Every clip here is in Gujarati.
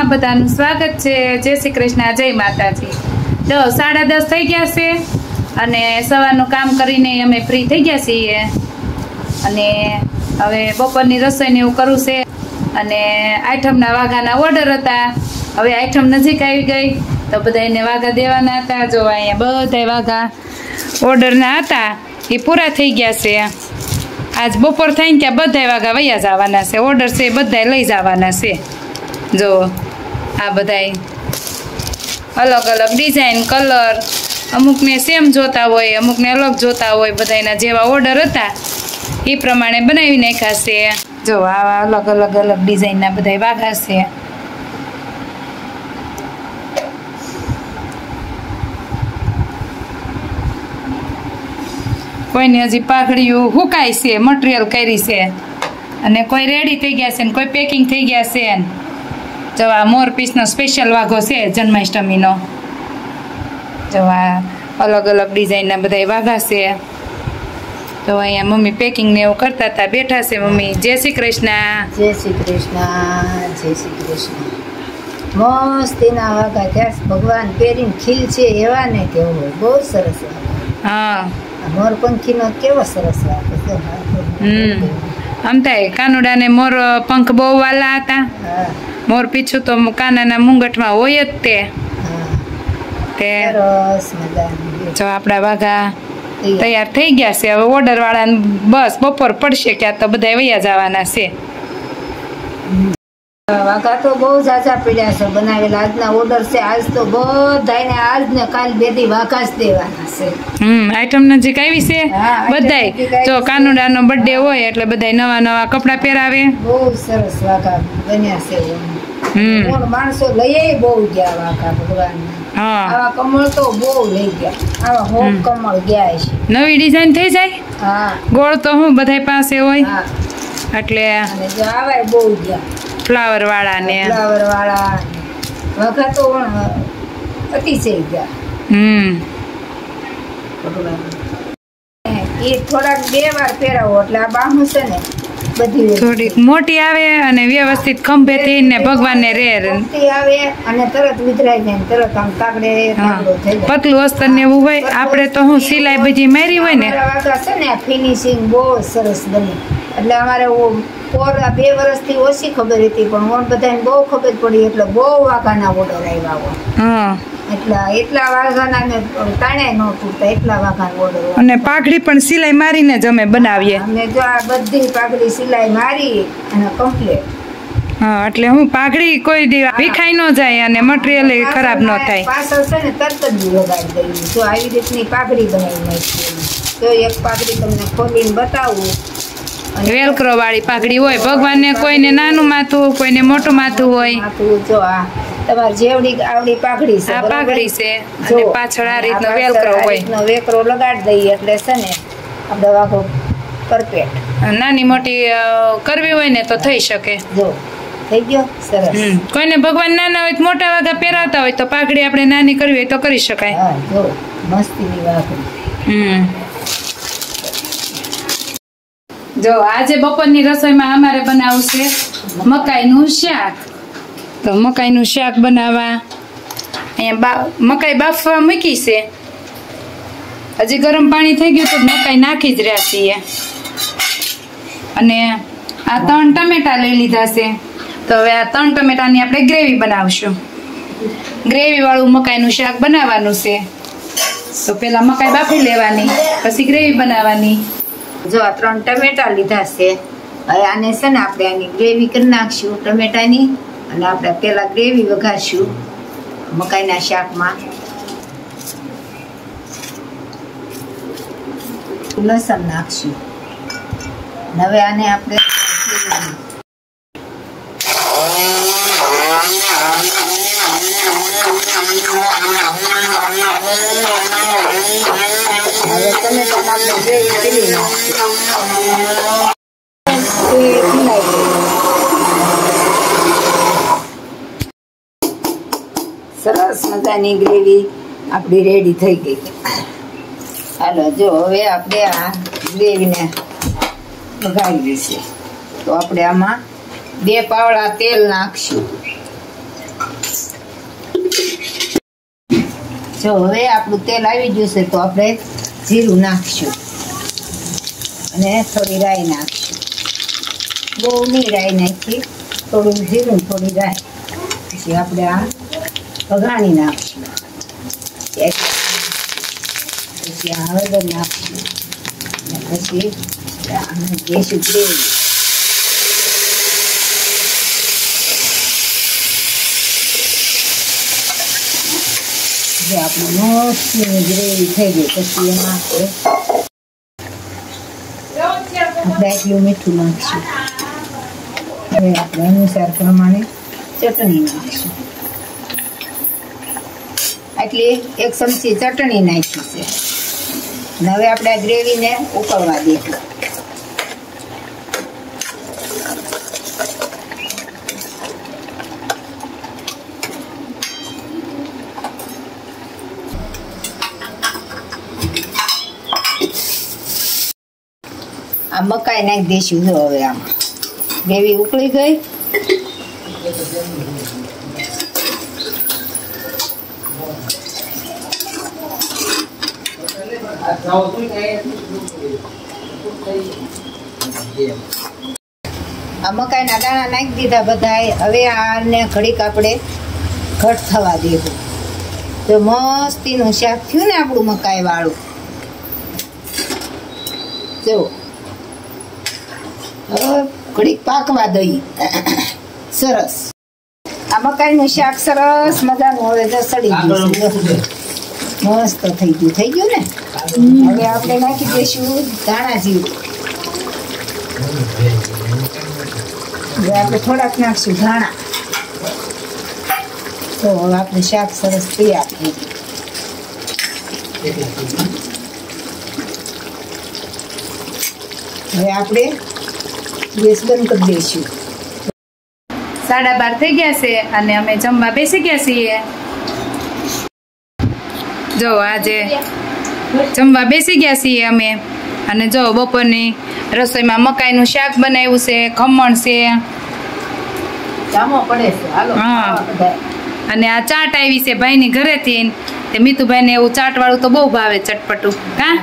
બ્લોગમાં બધાનું સ્વાગત છે। જય શ્રી કૃષ્ણ, જય માતાજી। તો 10:30 થઈ ગયા છે અને સવારનું કામ કરીને અમે ફ્રી થઈ ગયા છીએ અને હવે બપોરની રસોઈને એવું કરવું છે અને આઈટમના વાઘાના ઓર્ડર હતા। હવે આઈટમ નજીક આવી ગઈ તો બધાને વાઘા દેવાના હતા। જો અહીંયા બધા વાઘા ઓર્ડરના હતા એ પૂરા થઈ ગયા છે। આજ બપોર થઈને ત્યાં બધા વાઘા વૈયા જવાના છે। ઓર્ડર છે બધા લઈ જવાના છે। જો આ બધા અલગ અલગ ડિઝાઇન કલર, અમુકને સેમ જોતા હોય, અમુકને અલગ જોતા હોય, બધાના જેવા ઓર્ડર હતા એ પ્રમાણે બનાવી નાખ્યા છે। જો આવા અલગ અલગ અલગ ડિઝાઇનના બધા વાઘા છે। કોઈને હજી પાઘડીઓ હુકાય છે, મટીરિયલ કરી છે અને કોઈ રેડી થઈ ગયા છે ને કોઈ પેકિંગ થઈ ગયા છે। જો આ મોર પીસનો સ્પેશિયલ વાઘો છે જન્માષ્ટમીનો। જો આ અલગ અલગ ડિઝાઇનના બધા વાઘા છે। તો અહીંયા મમ્મી પેકિંગ ને એવું કરતા હતા, બેઠા છે મમ્મી। જય શ્રી કૃષ્ણ। જય શ્રી કૃષ્ણ, જય શ્રી કૃષ્ણ। મસ્તીના વાઘા ત્યાં ભગવાન પહેરીને ખીલ છે એવા ને કેવું હોય, બહુ સરસ વાઘા। હા, મોરપંખીનો કેવો સરસ વાઘો છે। આમ થાય કાનુડાને મોર પંખ બહુ વાલા હતા। હા, મોર પીછું તો કાનાના મુંગટમાં હોય જ તે સરસ મજાની। જો આપણા વાઘા તૈયાર થઈ ગયા છે। હવે ઓર્ડર વાળાને બસ બપોર પડશે ક્યાં તો બધા વૈયા જવાના છે। વાઘા તો બહુ ઝાઝા પડ્યા છે બનાવેલા। આજના ઓર્ડર છે, આજ તો બધાને આજ ને કાલ બેદી વાઘા જ દેવાના છે। આઈટમ નજીક આવી છે બધાય। જો કાનુડાનો બર્થડે હોય એટલે બધાય નવા નવા કપડા પહેરાવે। બહુ સરસ વાઘા બન્યા છે। માણસો લઈ બહુ ગયા વાઘા ભગવાન। આવા કમળ તો બહુ લઈ ગયા, આવા હોપ કમળ ગયા છે। નવી ડિઝાઇન થઈ જાય। હા, ગોળ તો હું બધાય પાસે હોય એટલે જો આવા બહુ ગયા ફ્લાવર વાળા ને ફ્લાવર વાળા વાઘા તો અતિશય ગયા। એ થોડાક 2 વાર પહેરાવો એટલે આ બાહું છે ને બધી થોડીક મોટી આવે અને વ્યવસ્થિત ખંભે થઈને ભગવાનને રે આવે અને તરત વિધરાઈ જાય, તરત આમ કાગડે થઈ જાય। પતલું અસ્તર ને એવું હોય, આપણે તો હું સિલાઈ બધી મારી હોય ને વાઘા છે ને ફિનિશિંગ બહુ સરસ બની। એટલે અમારે 2 વર્ષથી ઓછી ખબર હતી પણ ઓન બધાને બહુ ખબર પડી એટલે બહુ વાઘાના ઓર્ડર આવ્યા હોય। એટલા વાઘાના મેં તાણે ન તૂટતા, એટલા વાઘાના ઓર્ડર। અને પાઘડી પણ સિલાઈ મારીને જ અમે બનાવીએ। અમે જો આ બધી પાઘડી સિલાઈ મારી અને કમ્પ્લીટ। હા, એટલે હું પાઘડી કોઈ દી વિખાઈ ન જાય અને મટીરિયલ ખરાબ ન થાય। પાછળ છે ને તરત જ લગાડી દઈએ। જો આવી રીતની પાઘડી બનાવી નાખી। તો એક પાઘડી તમને ખોલીને બતાવું। વેલક્રો વાળી પાઘડી હોય, ભગવાનને કોઈને નાનું માથું, કોઈને મોટું માથું હોય। જો આ તમારે જેવડી આવડી પાઘડી છે, આ પાઘડી છે અને પાછળ આ રીતનો વેલક્રો હોય, વેલક્રો લગાડી દઈએ એટલે છે ને આપણે વાઘો પરફેક્ટ। નાની મોટી કરવી હોય ને તો થઈ શકે। જો થઈ ગયો સરસ। કોઈને ભગવાન નાના હોય તો મોટા વાઘા પહેરાવતા હોય તો પાઘડી આપણે નાની કરવી હોય તો કરી શકાય। હા, જો મસ્તીની વાઘડી। જો આજે બપોરની રસોઈમાં અમારે બનાવવું છે મકાઈનું શાક। તો મકાઈનું શાક બનાવવા અહીંયા મકાઈ બાફવા મૂકી છે। હજી ગરમ પાણી થઈ ગયું તો મકાઈ નાખી જ રહ્યા છીએ અને આ 3 ટમેટા લઈ લીધા છે। તો હવે આ 3 ટમેટાની આપણે ગ્રેવી બનાવશું। ગ્રેવી વાળું મકાઈનું શાક બનાવવાનું છે। તો પેલા મકાઈ બાફી લેવાની, પછી ગ્રેવી બનાવવાની। જો આ 3 ટમેટા લીધા છે। હવે આને છે ને આપણે આની ગ્રેવી કરી નાખશું ટમેટાની અને આપણે પેલા ગ્રેવી વઘારશું મકાઈના શાકમાં। લસણ નાખશું। હવે આને આપણે સરસ મજાની ગ્રેવી આપણી રેડી થઈ ગઈ। હાલો જો હવે આપણે આ ગ્રેવીને વઘારીએ છીએ। તો આપણે આમાં 2 પાવડા તેલ નાખશું। જો હવે આપણું તેલ આવી ગયું છે તો આપણે જીરું નાખશું અને થોડી રાઈ નાખશું. બહુ નહીં રાઈ નાખી, થોડું જીરું થોડી રાઈ. પછી આપણે આ વઘાણી નાખશું. પછી આ હળદર નાખશું અને પછી આને દેશું ગ્રેવી. આપણે મસ્તીની ગ્રેવી થઈ ગઈ પછી એમાં આપણે એટલું મીઠું નાખીશું. હવે આપણે અનુસાર પ્રમાણે ચટણી નાખીશું. એટલે 1 ચમચી ચટણી નાખી છે. અને હવે આપણે આ ગ્રેવીને ઉકળવા દઈશું. આ મકાઈ નાખી દઈશું. જો હવે આમાં ગ્રેવી ઉકળી ગઈ. આ મકાઈના દાણા નાખી દીધા બધાય. હવે આને ઘડીક આપણે ઘટ થવા દેવું. તો મસ્તીનું શાક થયું ને આપણું મકાઈ વાળું. જો ઘડીક પાકવા દઈ. સરસ આ મકાઈનું શાક સરસ મજાનું હવે તો સડી ગયું. મસ્ત થઈ ગયું ને. હવે આપણે નાખી દઈશું ધાણા જીરું. હવે આપણે થોડાક નાખશું ધાણા. તો હવે આપણે શાક સરસ તૈયાર થઈ ગયું. હવે આપણે ગેસ બંધ કરી દઈશું. 12:30 થઈ ગયા છે અને અમે જમવા બેસી ગયા છીએ. જો આજે જમવા બેસી ગયા છીએ અમે. અને જો બપોરની રસોઈમાં મકાઈનું શાક બનાવ્યું છે, ખમણ છે. હા, અને આ ચાટ આવી છે ભાઈની ઘરેથી. તે મીતુભાઈને એવું ચાટ વાળું તો બહુ ભાવે, ચટપટું. કા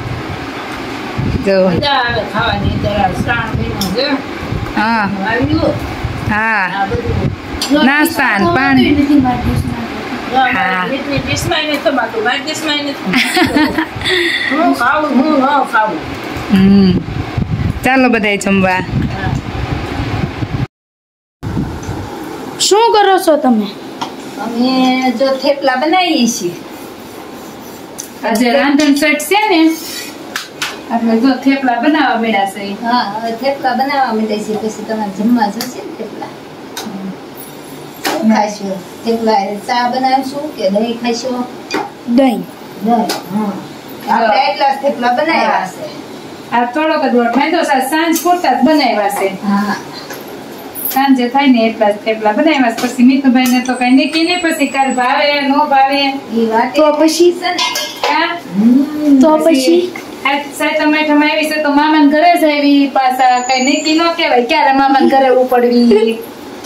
હા હા, નાસ્તા પાણી. ચાલો બધા જમવા. શું કરો છો તમે? અમે જો થેપલા બનાવીએ છીએ. આજે રાંધણ સેટ છે ને, એટલે જો થેપલા બનાવવા મળ્યા છે. હા, હવે થેપલા બનાવવા માંડ્યા છીએ. પછી તમારે જમવા જશે ને થેપલા. શું ખાઈશું? થેપલા ચા બનાવીશું કે દહીં ખાઈશું? દહીં. હા, આપણે એટલા થેપલા બનાવ્યા છે. આ થોડોક જ લોટ બાંધ્યો છે. સાંજ પૂરતા જ બનાવ્યા છે. હા, સાંજે થાય ને એટલા જ થેપલા બનાવ્યા. પછી મીતુભાઈ ને તો કઈ નીકી નહીં. પછી કાલ ભાવે નો ભાવે એ વાત તો પછી છે ને. તો પછી ટમેટામાં આવી છે તો મામાને ઘરે જ આવી. પાછા કઈ નીકી નો કહેવાય ક્યારે મામાને ઘરે ઉપડવી.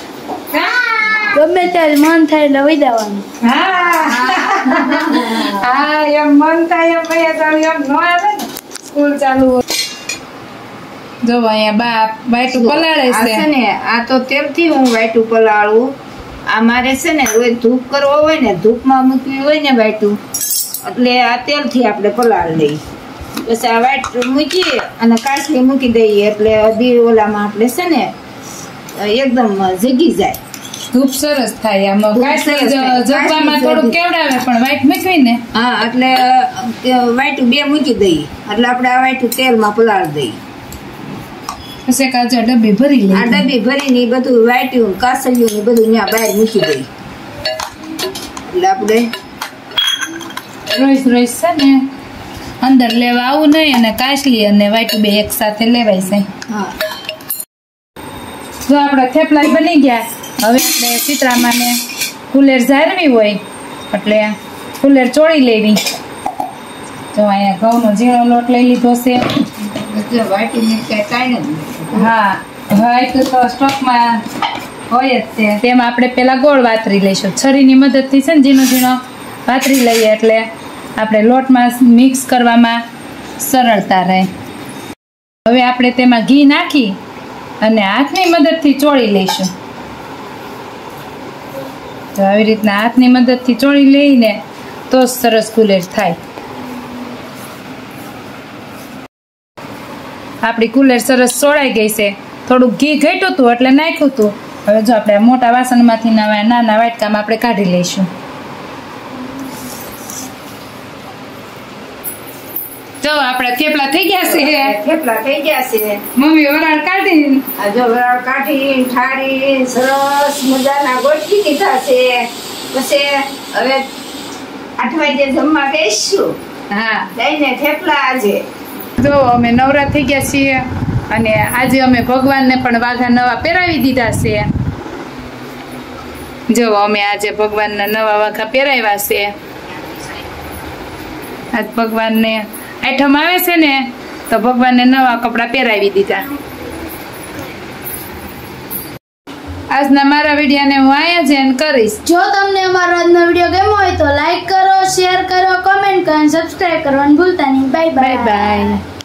ગમે ત્યારે મન થાય એટલે વહી જવાનું. હા હા, એમ મન થાય એમ એમ નો આવે ને સ્કૂલ ચાલુ. જો અહીંયા બા વાઈટું પલાળે છે ને. આ તો તેલથી હું વાઈટું પલાળું. આ મારે છે ને રોજ ધૂપ કરવો હોય ને, ધૂપમાં મૂકવી હોય ને વાઈટું, એટલે આ તેલથી આપણે પલાળી લઈએ. પછી આ વાઈટ મૂકી અને કાચલી મૂકી દઈએ એટલે અધી ઓલામાં આપણે છે ને એકદમ જગી જાય. ધૂપ સરસ થાય. આમાં જગવામાં થોડું કેવડાવે પણ વાઈટ મૂકવી ને. હા, એટલે વાઈટું 2 મૂકી દઈએ એટલે આપણે આ વાઈટું તેલમાં પલાળી દઈએ. પછી કાચા ડબ્બી ભરી લે. આ ડબ્બી ભરીને બધું વાઈટ્યું કાસળિયું ને બધું ત્યાં બહાર મૂકી દઈએ. એટલે આપણે રોજ રોજ છે ને અંદર લેવા આવું નહીં. અને કાચલી અને વાઈટું 2 એક સાથે લેવાય છે. હા, જો આપણા થેપલા બની ગયા. હવે આપણે ચિત્રામાને કુલેર ઝારવી હોય એટલે કુલેર ચોળી લેવી. જો અહીંયા ઘઉંનો ઝીણો લોટ લઈ લીધો છે. હા, વાઈટ તો સ્ટોકમાં હોય જ છે. તેમાં આપણે પેલા ગોળ વાતરી લઈશું. છરીની મદદથી છે ને ઝીણો ઝીણો પાથરી લઈએ એટલે આપણે લોટમાં મિક્સ કરવામાં સરળતા રહે. હવે આપણે તેમાં ઘી નાખી અને હાથની મદદથી ચોળી લઈશું. તો આવી રીતના હાથની મદદથી ચોળી લઈને તો સરસ કુલેર થાય. આપણી કુલેર સરસ ચોળાઈ ગઈ છે. થોડુંક ઘી ઘટ્યું હતું એટલે નાખ્યું હતું. હવે જો આપણે મોટા વાસણમાંથી નાના વાટકામાં આપણે કાઢી લઈશું. જો આપણા થેપલા થઈ ગયા છે. થેપલા થઈ ગયા છે. મમ્મી વરાળ કાઢી આ જો વરાળ કાઢી ઠારી સરસ મજાના ગોઠવી દીધા છે. પછી હવે 8 વાગે જમવા બેસશું. હા લઈને થેપલા આજે જો અમે નવરા થઈ ગયા છીએ અને આજે અમે ભગવાનને પણ વાઘા નવા પહેરાવી દીધા છે. જો અમે આજે ભગવાનના નવા વાઘા પહેરાવ્યા છે. આજ ભગવાનને આઠમ આવે છે ને તો ભગવાનને નવા કપડાં પહેરાવી દીધા. આજના મારા વિડીયોને હું અહીંયા જ એન્ડ કરીશ. જો તમને અમારો આજનો વિડીયો ગમ્યો હોય તો લાઈક કરો, શેર કરો, કમેન્ટ કરો અને સબસ્ક્રાઇબ કરવાનું ભૂલતા નહીં. Bye bye by.